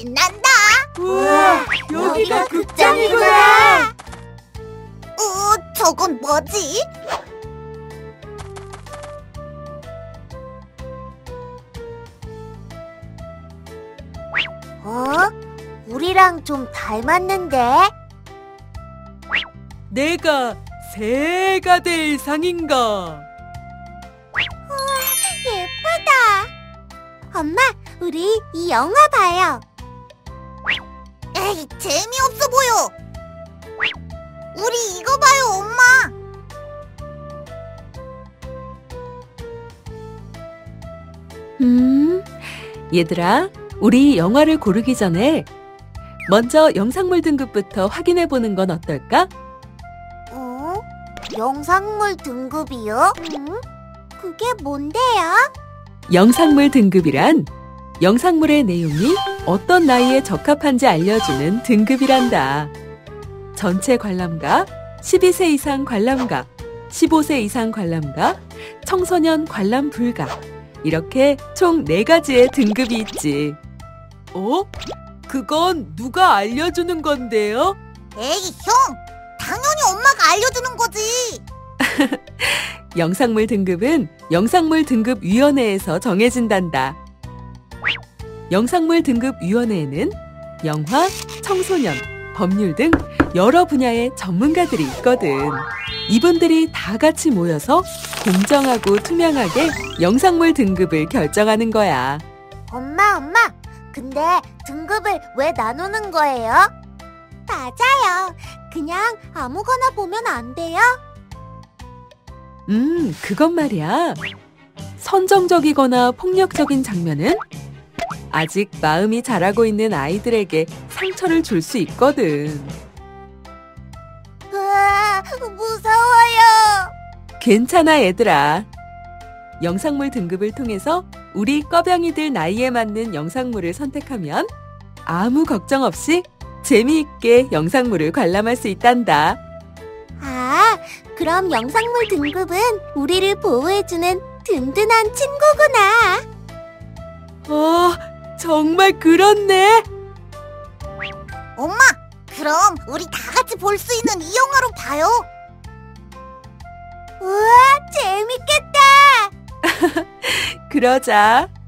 신난다. 우와, 여기가 극장이구나. 저건 뭐지? 우리랑 좀 닮았는데? 내가 새가 될 상인가? 예쁘다. 엄마, 우리 이 영화 봐요. 에이, 재미없어 보여. 우리 이거 봐요, 엄마. 얘들아, 우리 영화를 고르기 전에 먼저 영상물 등급부터 확인해 보는 건 어떨까? 영상물 등급이요? 그게 뭔데요? 영상물 등급이란 영상물의 내용이 어떤 나이에 적합한지 알려주는 등급이란다. 전체 관람가, 12세 이상 관람가, 15세 이상 관람가, 청소년 관람 불가, 이렇게 총 4가지의 등급이 있지. 그건 누가 알려주는 건데요? 에이, 형! 당연히 엄마가 알려주는 거지. 영상물 등급은 영상물 등급위원회에서 정해진단다. 영상물 등급위원회에는 영화, 청소년, 법률 등 여러 분야의 전문가들이 있거든. 이분들이 다 같이 모여서 공정하고 투명하게 영상물 등급을 결정하는 거야. 엄마, 근데 등급을 왜 나누는 거예요? 맞아요. 그냥 아무거나 보면 안 돼요? 그건 말이야. 선정적이거나 폭력적인 장면은 아직 마음이 자라고 있는 아이들에게 상처를 줄 수 있거든. 으아, 무서워요. 괜찮아, 얘들아. 영상물 등급을 통해서 우리 꺼병이들 나이에 맞는 영상물을 선택하면 아무 걱정 없이 재미있게 영상물을 관람할 수 있단다. 아, 그럼 영상물 등급은 우리를 보호해주는 든든한 친구구나. 정말 그렇네. 엄마, 그럼 우리 다 같이 볼 수 있는 이 영화로 봐요. 우와, 재밌겠다. 그러자.